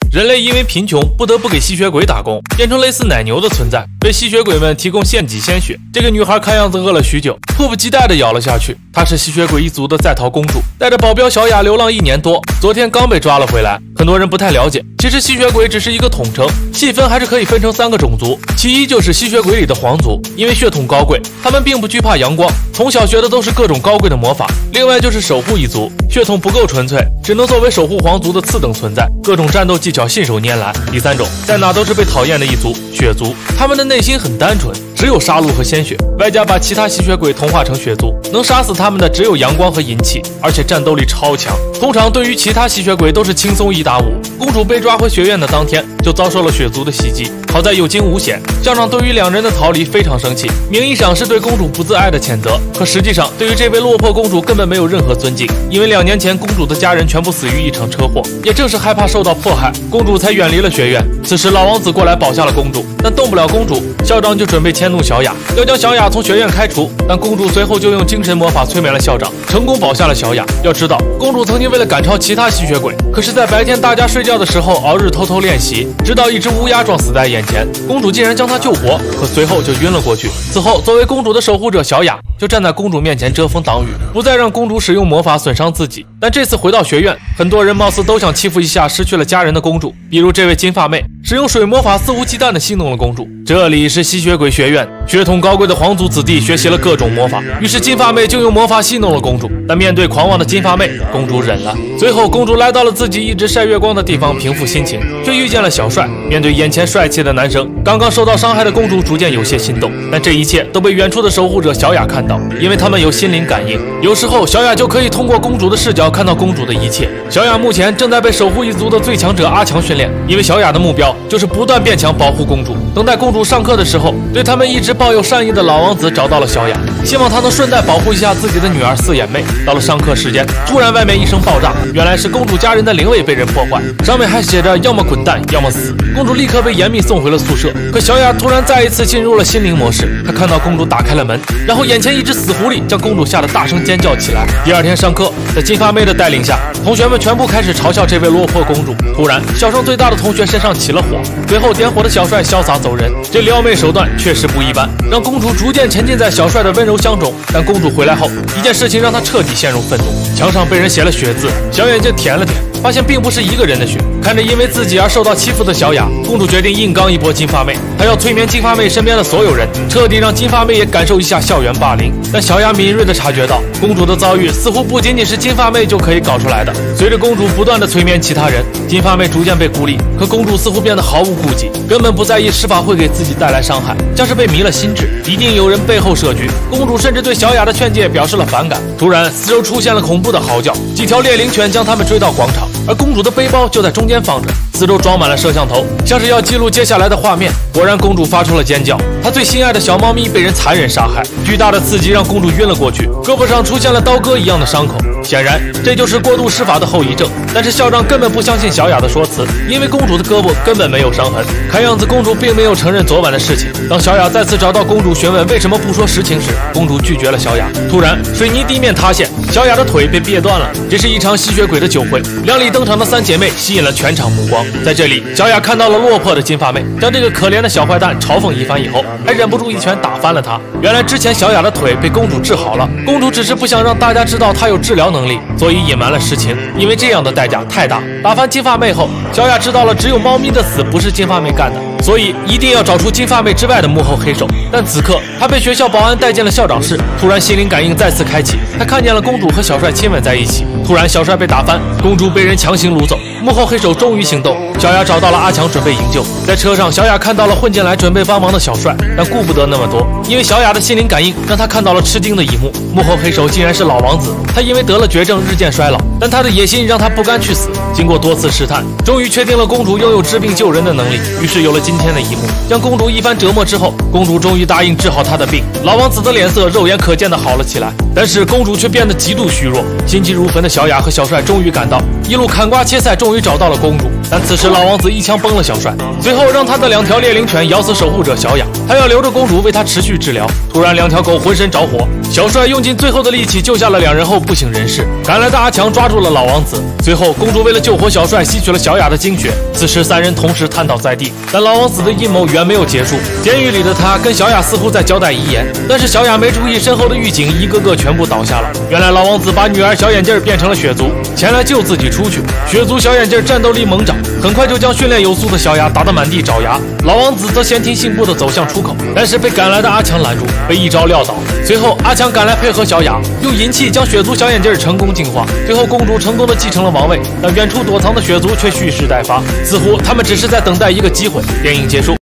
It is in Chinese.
人类因为贫穷不得不给吸血鬼打工，变成类似奶牛的存在，为吸血鬼们提供献祭鲜血。这个女孩看样子饿了许久，迫不及待地咬了下去。她是吸血鬼一族的在逃公主，带着保镖小雅流浪1年多，昨天刚被抓了回来。很多人不太了解，其实吸血鬼只是一个统称，细分还是可以分成3个种族。其一就是吸血鬼里的皇族，因为血统高贵，他们并不惧怕阳光，从小学的都是各种高贵的魔法。另外就是守护一族，血统不够纯粹，只能作为守护皇族的次等存在，各种战斗技巧信手拈来。第3种，在哪都是被讨厌的一族，血族，他们的内心很单纯，只有杀戮和鲜血，外加把其他吸血鬼同化成血族，能杀死他们的只有阳光和银气，而且战斗力超强。通常对于其他吸血鬼都是轻松1打5。公主被抓回学院的当天，就遭受了血族的袭击，好在有惊无险。校长对于2人的逃离非常生气，名义上是对公主不自爱的谴责，可实际上对于这位落魄公主根本没有任何尊敬，因为2年前公主的家人全部死于一场车祸，也正是害怕受到迫害，公主才远离了学院。此时老王子过来保下了公主，但动不了公主，校长就准备迁怒小雅，要将小雅从学院开除，但公主随后就用精神魔法催眠了校长，成功保下了小雅。要知道，公主曾经为了赶超其他吸血鬼，可是在白天大家睡觉的时候熬日偷偷练习，直到一只乌鸦撞死在眼前，公主竟然将她救活，可随后就晕了过去。此后作为公主的守护者小雅就站在公主面前遮风挡雨，不再让公主使用魔法损伤自己。但这次回到学院，很多人貌似都想欺负一下失去了家人的公主，比如这位金发妹使用水魔法肆无忌惮地戏弄了公主。这里是吸血鬼学院，血统高贵的皇族子弟学习了各种魔法，于是金发妹就用魔法戏弄了公主。但面对狂妄的金发妹，公主忍了。最后公主来到了自己一直晒月光的地方平复心情，却遇见了小帅。面对眼前帅气的男生，刚刚受到伤害的公主逐渐有些心动，但这一切都被远处的守护者小雅看到，因为他们有心灵感应，有时候小雅就可以通过公主的视角看到公主的一切。小雅目前正在被守护一族的最强者阿强训练，因为小雅的目标就是不断变强保护公主。等待公主上课的时候，对他们一直抱有善意的老王子找到了小雅，希望她能顺带保护一下自己的女儿四眼妹。到了上课时间，突然外面一声爆炸，原来是公主家人的灵位被人破坏，上面还写着要么滚蛋要么死。公主立刻被严密送回了宿舍，可小雅突然再一次进入了心灵模式，她看到公主打开了门，然后眼前一只死狐狸将公主吓得大声尖叫起来。第2天上课，在金发妹的带领下，同学们全部开始嘲笑这位落魄公主。突然小声最大的同学身上起了火，随后点火的小帅潇洒走人。这撩妹手段确实不一般，让公主逐渐沉浸在小帅的温柔乡中。但公主回来后，一件事情让她彻底陷入愤怒，墙上被人写了血字，小眼睛舔了舔，发现并不是一个人的血。看着因为自己而受到欺负的小雅，公主决定硬刚一波金发妹，她要催眠金发妹身边的所有人，彻底让金发妹也感受一下校园霸凌。但小雅敏锐地察觉到，公主的遭遇似乎不仅仅是金发妹就可以搞出来的。随着公主不断地催眠其他人，金发妹逐渐被孤立，可公主似乎变得毫无顾忌，根本不在意施法会给自己带来伤害，像是被迷了心智，一定有人背后设局。公主甚至对小雅的劝诫表示了反感。突然四周出现了恐怖的嚎叫，几条猎灵犬将他们追到广场，而公主的背包就在中间放着，四周装满了摄像头，像是要记录接下来的画面。果然公主发出了尖叫，她最心爱的小猫咪被人残忍杀害，巨大的刺激让公主晕了过去，胳膊上出现了刀割一样的伤口，显然这就是过度施法的后遗症。但是校长根本不相信小雅的说辞，因为公主的胳膊根本没有伤痕，看样子公主并没有承认昨晚的事情。当小雅再次找到公主询问为什么不说实情时，公主拒绝了小雅。突然水泥地面塌陷，小雅的腿被别断了。这是一场吸血鬼的酒会，亮丽登场的3姐妹吸引了全场目光。在这里，小雅看到了落魄的金发妹，将这个可怜的小坏蛋嘲讽一番以后，还忍不住一拳打翻了她。原来之前小雅的腿被公主治好了，公主只是不想让大家知道她有治疗能力，所以隐瞒了实情，因为这样的代价太大。打翻金发妹后，小雅知道了只有猫咪的死不是金发妹干的，所以一定要找出金发妹之外的幕后黑手。但此刻她被学校保安带进了校长室，突然心灵感应再次开启，她看见了公主和小帅亲吻在一起。突然小帅被打翻，公主被人强行掳走，幕后黑手终于行动。小雅找到了阿强准备营救，在车上小雅看到了混进来准备帮忙的小帅，但顾不得那么多，因为小雅的心灵感应让她看到了吃惊的一幕，幕后黑手竟然是老王子。他因为得了绝症日渐衰老，但他的野心让他不甘去死。经过多次试探，终于确定了公主拥有治病救人的能力，于是有了今天的一幕。将公主一番折磨之后，公主终于答应治好她的病，老王子的脸色肉眼可见的好了起来，但是公主却变得极度虚弱。心急如焚的小雅和小帅终于赶到，一路砍瓜切菜，终终于找到了公主，但此时老王子一枪崩了小帅，随后让他的2条猎灵犬咬死守护者小雅，还要留着公主为他持续治疗。突然2条狗浑身着火，小帅用尽最后的力气救下了2人后不省人事。赶来的阿强抓住了老王子，随后公主为了救活小帅吸取了小雅的精血。此时3人同时瘫倒在地，但老王子的阴谋远没有结束。监狱里的他跟小雅似乎在交代遗言，但是小雅没注意身后的狱警一个个全部倒下了。原来老王子把女儿小眼镜变成了血族，前来救自己出去。血族小眼镜战斗力猛涨，很快就将训练有素的小雅打得满地找牙。老王子则先听信步地走向出口，但是被赶来的阿强拦住，被一招撂倒。随后阿强赶来配合小雅，用银器将血族小眼镜成功净化。最后公主成功地继承了王位，但远处躲藏的血族却蓄势待发，似乎他们只是在等待一个机会。电影结束。